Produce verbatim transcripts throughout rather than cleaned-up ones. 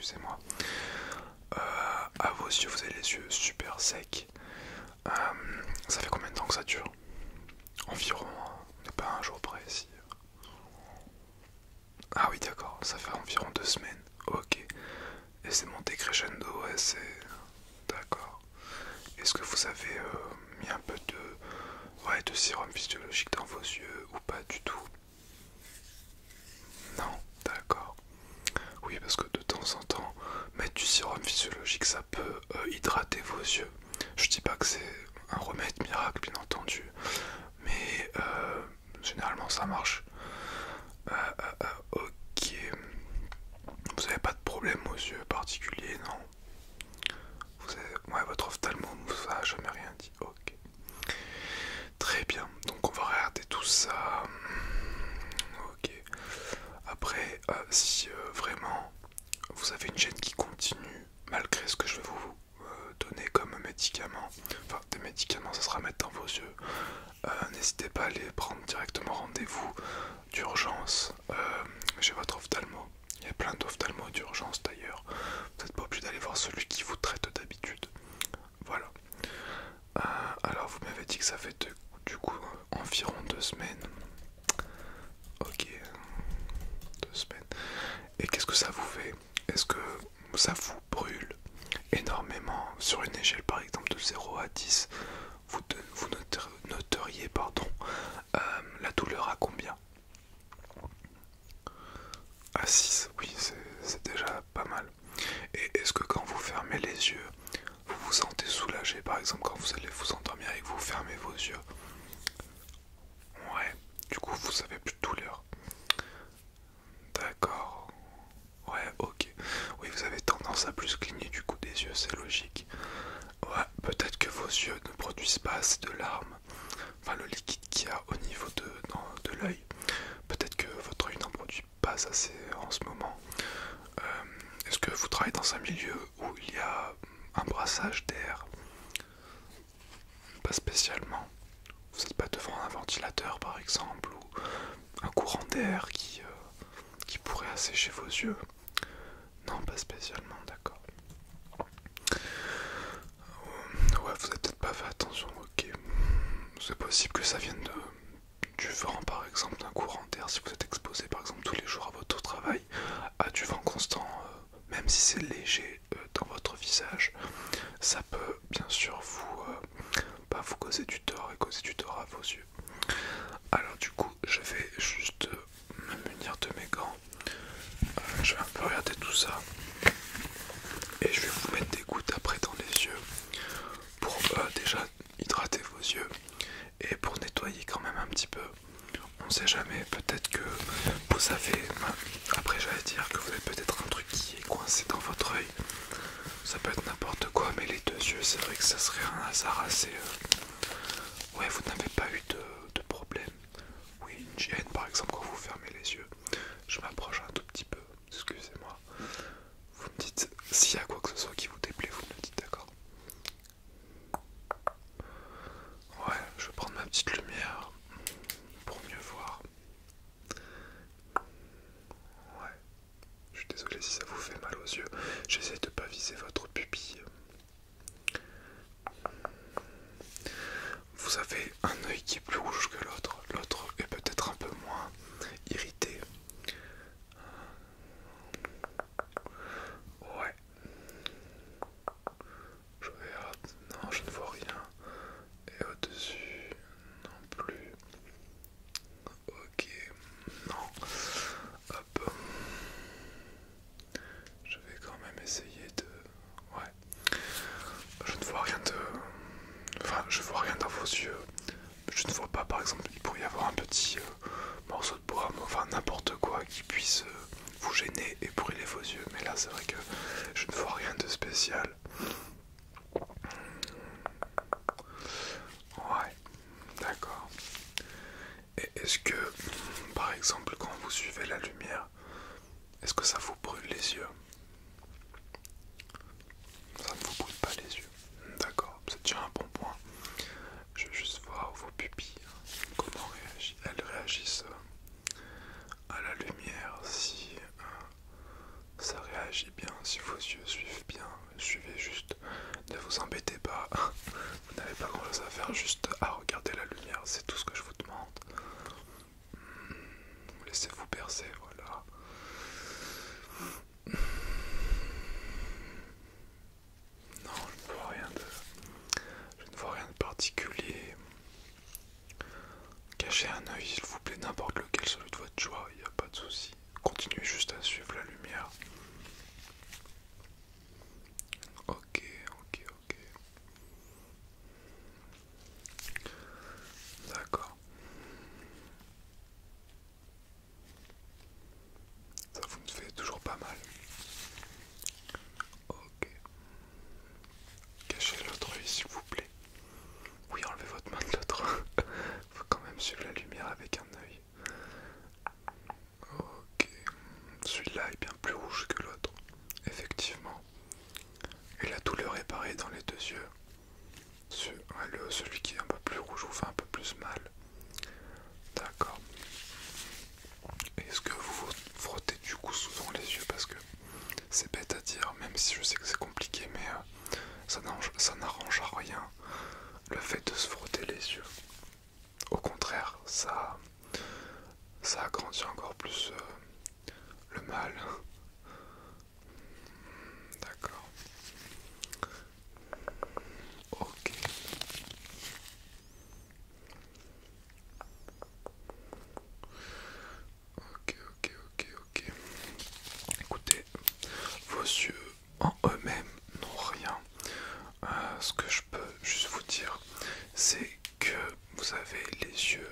excusez-moi. Euh, à vos yeux, vous avez les yeux super secs. Euh, ça fait combien de temps que ça dure? Environ, hein. On n'est pas à un jour précis. Ah oui, d'accord, ça fait environ deux semaines. Ok. Et c'est monté crescendo, ouais, c'est... D'accord. Est-ce que vous avez euh, mis un peu de... Ouais, de sérum physiologique dans vos yeux ou pas du tout? Non, d'accord. Oui, parce que de temps en temps, mettre du sérum physiologique, ça peut euh, hydrater vos yeux. Je dis pas que c'est un remède miracle, bien entendu, mais euh, généralement ça marche. Euh, euh, euh, ok. Vous avez pas de problème aux yeux particuliers, non? Vous avez... Ouais, votre ophtalmo ne vous a jamais rien dit. Ok. Très bien. Donc on va regarder tout ça. Ok. Après, euh, si euh, vraiment vous avez une gêne qui continue, malgré ce que je vais vous euh, donner comme médicaments, enfin des médicaments, ça sera mettre dans vos yeux, euh, n'hésitez pas à aller prendre directement rendez-vous d'urgence euh, chez votre ophtalmo. Il y a plein d'ophtalmos d'urgence d'ailleurs. Vous n'êtes pas obligé d'aller voir celui qui vous traite d'habitude. Voilà. Euh, alors vous m'avez dit que ça fait de, du coup environ deux semaines. Ok. Deux semaines. Et qu'est-ce que ça vous fait? Est-ce que ça vous brûle énormément? Sur une échelle par exemple de zéro à dix, vous, de, vous noter, noteriez pardon, euh, la douleur à combien? À six, oui, c'est déjà pas mal. Et est-ce que quand vous fermez les yeux, vous vous sentez soulagé? Par exemple, quand vous allez vous endormir et que vous fermez vos yeux. Ouais, du coup, vous avez plus de douleur. D'accord. Ouais, ok. Oui, vous avez tendance à plus cligner du coup des yeux, c'est logique. Ouais, peut-être que vos yeux ne produisent pas assez de larmes. Enfin, le liquide qu'il y a au niveau de, dans- de l'œil. Peut-être que votre œil n'en produit pas assez en ce moment. Euh, Est-ce que vous travaillez dans un milieu où il y a un brassage d'air? Pas spécialement. Vous n'êtes pas devant un ventilateur par exemple, ou un courant d'air qui, euh, qui pourrait assécher vos yeux? Non, pas spécialement, d'accord. Euh, ouais, vous avez peut-être pas fait attention, ok. C'est possible que ça vienne de, du vent par exemple, d'un courant d'air, si vous êtes exposé par exemple tous les jours à votre travail à du vent constant, euh, même si c'est léger euh, dans votre visage, ça peut bien sûr vous, euh, bah, vous causer du tort et causer du tort à vos yeux. Alors du coup, je vais juste euh, me munir de mes gants. Euh, je vais un peu regarder tout ça et je vais vous mettre des gouttes après dans les yeux pour euh, déjà hydrater vos yeux et pour nettoyer quand même un petit peu. On sait jamais, peut-être que vous avez, après j'allais dire que vous avez peut-être un truc qui est coincé dans votre œil. Ça peut être n'importe quoi, mais les deux yeux, c'est vrai que ça serait un hasard assez... Euh... Ouais, vous n'avez pas eu de, de problème. Oui, une gêne par exemple quand vous fermez les yeux. Je m'approche un tout petit peu, excusez-moi. Vous me dites, s'il y a quoi que ce soit qui vous déplaît, vous me le dites, d'accord? Ouais, je vais prendre ma petite lumière pour mieux voir. Ouais, je suis désolé si ça vous fait mal aux yeux. J'essaie de pas viser votre pupille. Vous avez un œil qui est plus rouge que l'autre. L'autre est peut-être un peu moins irrité. Ouais. Je regarde. Non, je ne vois rien. Et au-dessus, non plus. Ok. Non. Hop. Je vais quand même essayer de... Ouais. Je ne vois rien de... Enfin, je vois rien dans vos yeux. Je ne vois pas, par exemple, il pourrait y avoir un petit euh, morceau de bois, enfin n'importe quoi qui puisse euh, vous gêner et brûler vos yeux. Mais là, c'est vrai que je ne vois rien de spécial. Ouais, d'accord. Et est-ce que, par exemple, quand vous suivez la lumière, est-ce que ça vous brûle les yeux? Ça ne vous brûle pas les yeux. D'accord, c'est déjà un bon point. Je vais juste voir vos pupilles, comment réagissent. Elles réagissent à la lumière. Si euh, ça réagit bien, si vos yeux suivent bien, suivez juste, ne vous embêtez pas, vous n'avez pas grand chose à faire, juste à regarder la lumière, c'est tout ce que je vous demande. Laissez-vous bercer, voilà. Non, je ne vois rien de, je ne vois rien de particulier. Cachez un œil, s'il vous plaît, n'importe lequel, celui de votre choix, il n'y a pas de souci. Continuez juste à suivre la lumière. Ok, ok, ok. D'accord. Ça vous me fait toujours pas mal. Ok. Cachez l'autre œil, s'il vous plaît. Oui, enlevez votre main de l'autre. Faut quand même suivre la lumière avec un œil. Ok. Celui-là est bien plus rouge que l'autre. Effectivement. Et la douleur est pareille dans les deux yeux. Ce, ouais, le, celui qui est un peu plus rouge vous fait un peu plus mal. D'accord. Est-ce que vous vous frottez du coup souvent les yeux? Parce que c'est bête à dire, même si je sais que c'est compliqué, mais euh, ça n'arrange à rien le fait de se frotter les yeux. Au contraire, ça, ça agrandit encore plus euh, le mal. D'accord. Ok. Ok, ok, ok, ok. Écoutez, vos yeux en eux-mêmes n'ont rien. Euh, ce que je peux juste vous dire, c'est que vous avez les yeux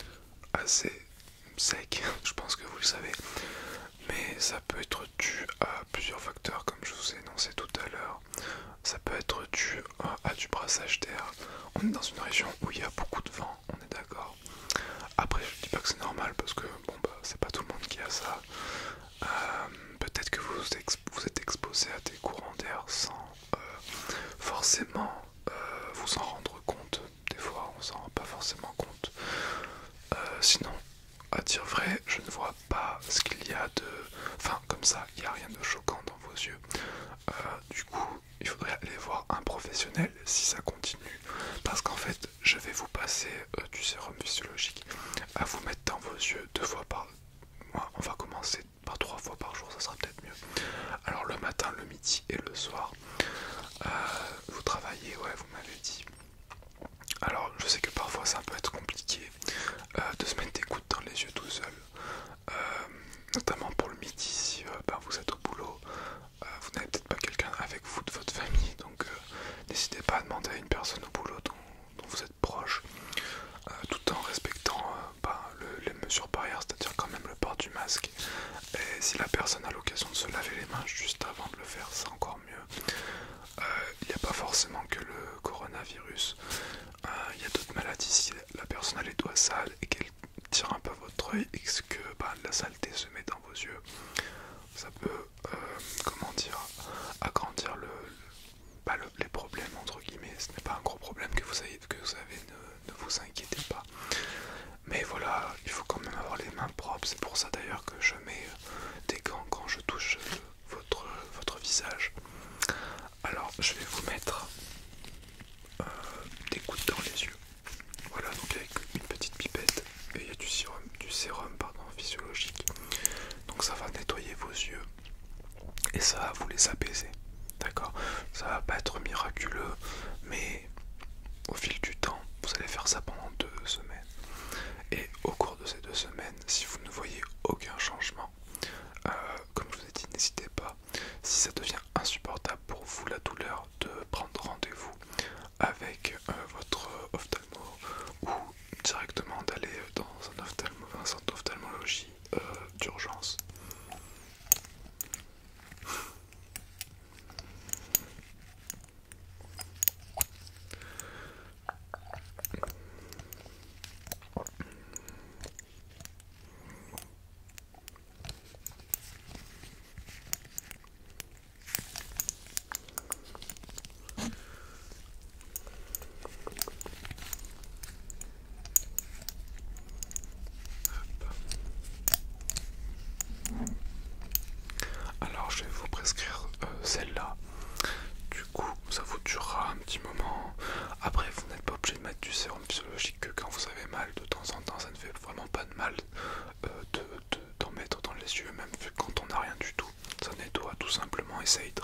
assez secs, je pense que vous le savez, mais ça peut être dû à plusieurs facteurs comme je vous ai énoncé tout à l'heure. Ça peut être dû à du brassage d'air. On est dans une région où il y a beaucoup de vent, on est d'accord. Après je dis pas que c'est normal parce que bon bah c'est pas tout le monde qui a ça. Euh, Peut-être que vous, vous êtes exposé à des courants d'air sans euh, forcément euh, vous en rendre compte. Des fois on s'en rend pas forcément compte. Euh, sinon, à dire vrai, je ne vois pas ce qu'il y a de... Enfin, comme ça, il n'y a rien de choquant dans vos yeux. Euh, du coup, il faudrait aller voir un professionnel si ça continue. Parce qu'en fait, je vais vous passer euh, du sérum physiologique à vous mettre dans vos yeux deux fois par... Moi, on va commencer par trois fois par jour, ça sera peut-être mieux. Alors le matin, le midi et le soir. Euh, vous travaillez, ouais, vous m'avez dit. Alors, je sais que parfois ça peut être compliqué euh, de se mettre des gouttes dans les yeux tout seul, euh, notamment pour le midi si euh, ben, vous êtes au boulot, euh, vous n'avez peut-être pas quelqu'un avec vous de votre famille, donc euh, n'hésitez pas à demander à une personne au boulot dont, dont vous êtes proche, euh, tout en respectant euh, ben, le, les mesures barrières, c'est-à-dire quand même le port du masque. Et si la personne a l'occasion de se laver les mains juste avant de le faire, c'est encore mieux. Euh, il n'y a pas forcément que le coronavirus. Euh, il y a d'autres maladies, si la personne a les doigts sales et qu'elle tire un peu votre œil et que bah, la saleté se met dans vos yeux, ça peut, euh, comment dire, agrandir le, bah, le, les problèmes entre guillemets. Ce n'est pas un gros problème que vous avez, que vous avez ne, ne vous inquiétez pas. Mais voilà, il faut quand même avoir les mains propres, c'est pour ça d'ailleurs que je mets des gants quand je touche votre, votre visage. Alors je vais vous mettre euh, des gouttes dans les yeux. Voilà, donc avec une petite pipette et il y a du sérum, du sérum pardon, physiologique. Donc ça va nettoyer vos yeux et ça va vous les apaiser. D'accord? Ça va pas être miraculeux, mais au fil du temps, vous allez faire ça pendant deux semaines. Et au cours de ces deux semaines, si vous ne voyez aucun changement, euh, comme je vous ai dit, n'hésitez pas, si ça devient insupportable pour vous la douleur, de prendre rendez-vous avec euh, votre ophtalmo ou directement d'aller dans un, ophtalmo, un centre d'ophtalmologie euh, d'urgence.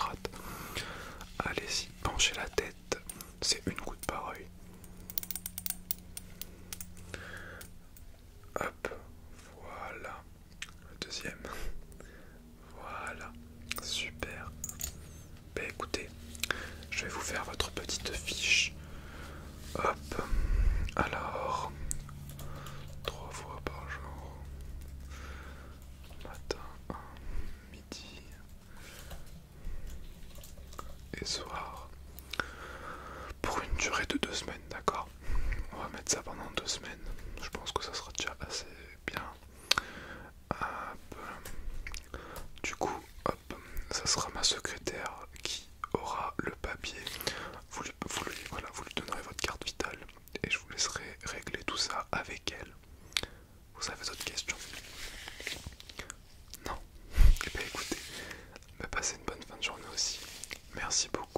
gratte. Allez-y, penchez la tête. C'est une goutte par œil. Hop, voilà. Le deuxième. Voilà, super. Ben écoutez, je vais vous faire votre petite fiche. Hop, alors, trois fois par jour, matin, midi et soir, pour une durée de deux semaines, d'accord? On va mettre ça pendant deux semaines, je pense que ça sera déjà assez bien. Hop. Du coup, hop, ça sera ma secrétaire qui aura le papier. Vous lui, vous lui, voilà, vous lui donnerez votre carte vitale et je vous laisserai régler tout ça avec elle. Vous avez d'autres questions? Non? Eh bien écoutez, bah, passez une bonne fin de journée aussi. Merci beaucoup.